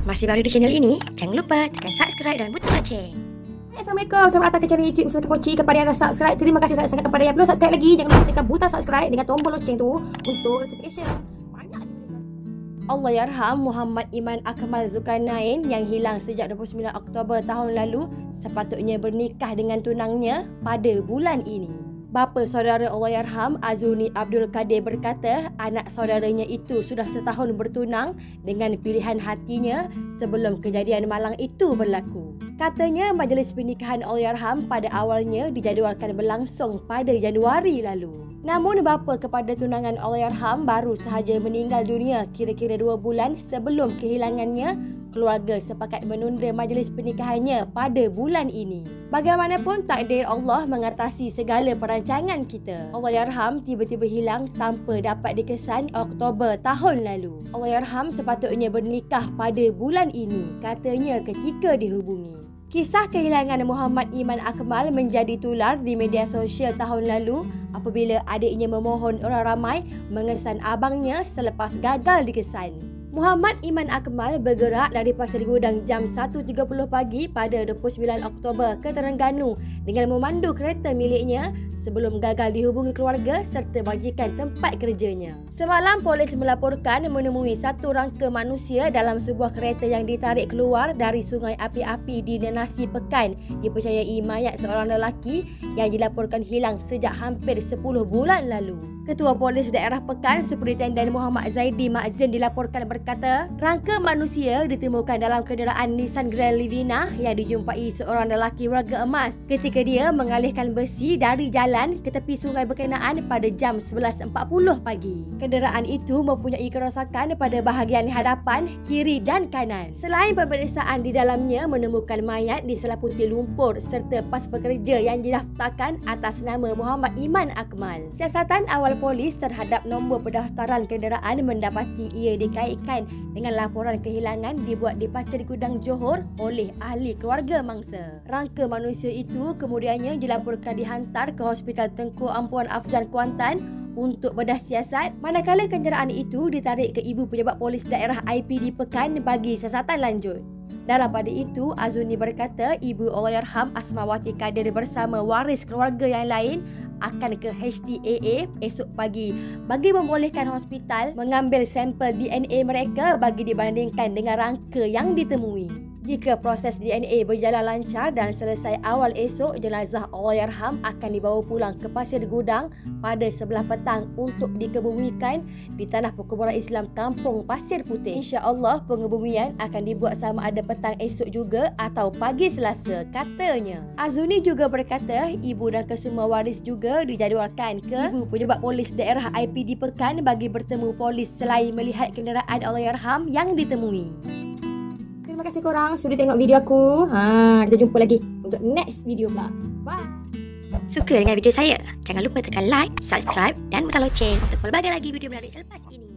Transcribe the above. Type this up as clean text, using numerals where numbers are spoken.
Masih baru di channel ini? Jangan lupa tekan subscribe dan butang loceng. Assalamualaikum, selamat datang ke channel YouTube Ustaz Poci. Kepada yang dah subscribe, terima kasih sangat-sangat. Kepada yang belum subscribe lagi, jangan lupa tekan butang subscribe dengan tombol loceng tu untuk notification. Allahyarham Muhammad Iman Akmal Zulkarnain yang hilang sejak 29 Oktober tahun lalu sepatutnya bernikah dengan tunangnya pada bulan ini. Bapa saudara Allahyarham Azuni Abdul Kadir berkata anak saudaranya itu sudah setahun bertunang dengan pilihan hatinya sebelum kejadian malang itu berlaku. Katanya majlis pernikahan Allahyarham pada awalnya dijadualkan berlangsung pada Januari lalu. Namun bapa kepada tunangan Allahyarham baru sahaja meninggal dunia kira-kira 2 bulan sebelum kehilangannya. Keluarga sepakat menunda majlis pernikahannya pada bulan ini. Bagaimanapun takdir Allah mengatasi segala perancangan kita. Allahyarham tiba-tiba hilang tanpa dapat dikesan Oktober tahun lalu. Allahyarham sepatutnya bernikah pada bulan ini, katanya ketika dihubungi. Kisah kehilangan Muhammad Iman Akmal menjadi tular di media sosial tahun lalu apabila adiknya memohon orang ramai mengesan abangnya selepas gagal dikesan. Muhammad Iman Akmal bergerak dari Pasir Gudang jam 1.30 pagi pada 29 Oktober ke Terengganu dengan memandu kereta miliknya sebelum gagal dihubungi keluarga serta majikan tempat kerjanya. Semalam polis melaporkan menemui satu rangka manusia dalam sebuah kereta yang ditarik keluar dari Sungai Api-Api di Nenasi Pekan. Dipercayai mayat seorang lelaki yang dilaporkan hilang sejak hampir 10 bulan lalu. Ketua Polis Daerah Pekan, Superintenden Muhammad Zaidi Makzin dilaporkan berkata, rangka manusia ditemukan dalam kenderaan Nissan Grand Livina yang dijumpai seorang lelaki warga emas ketika dia mengalihkan besi dari jalan ke tepi sungai berkenaan pada jam 11.40 pagi. Kenderaan itu mempunyai kerosakan pada bahagian hadapan, kiri dan kanan. Selain pemeriksaan di dalamnya menemukan mayat diseliputi lumpur serta pas pekerja yang didaftarkan atas nama Muhammad Iman Akmal. Siasatan awal polis terhadap nombor pendaftaran kenderaan mendapati ia dikaitkan dengan laporan kehilangan dibuat di Pasir Gudang Johor oleh ahli keluarga mangsa. Rangka manusia itu kemudiannya dilaporkan dihantar ke Hospital Tengku Ampuan Afzan Kuantan untuk bedah siasat, manakala kenderaan itu ditarik ke Ibu Pejabat Polis Daerah IPD Pekan bagi siasatan lanjut. Dalam pada itu, Azuni berkata Ibu Allahyarham Asmawati Kadir bersama waris keluarga yang lain akan ke HTAA esok pagi bagi membolehkan hospital mengambil sampel DNA mereka bagi dibandingkan dengan rangka yang ditemui. Jika proses DNA berjalan lancar dan selesai awal esok, jenazah Allahyarham akan dibawa pulang ke Pasir Gudang pada 11 petang untuk dikebumikan di tanah perkuburan Islam Kampung Pasir Putih. InsyaAllah pengebumian akan dibuat sama ada petang esok juga atau pagi Selasa, katanya. Azuni juga berkata ibu dan kesemua waris juga dijadualkan ke Ibu Pejabat Polis Daerah IPD Pekan bagi bertemu polis selain melihat kenderaan Allahyarham yang ditemui. Terima kasih korang sudah tengok video aku. Kita jumpa lagi untuk next video pula. Bye. Suka dengan video saya? Jangan lupa tekan like, subscribe dan butang loceng untuk pelbagai lagi video menarik selepas ini.